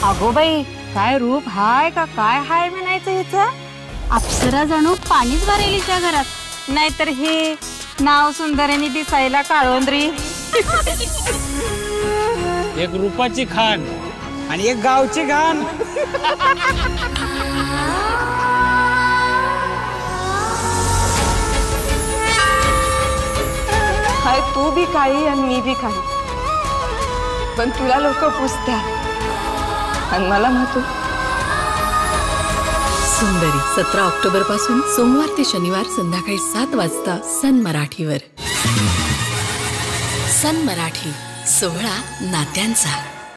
अगो बाई, काय रूप हाय का काय हाय म्हणायचं हिचं. अप्सरा जणू पाणीच भरेल हिच्या घरात. नाहीतर हे नाव सुंदरनी दिसायला काळोंद्री. एक रूपाची खान आणि एक गावची घाण. हाय तू भी काही आणि मी भी काही, पण तुला लोक पुसतात आणि मला महत्व. सुंदरी 17 ऑक्टोबर पासून सोमवार ते शनिवार संध्याकाळी 7 वाजता सन मराठीवर. सन मराठी, सोहळा नात्यांचा.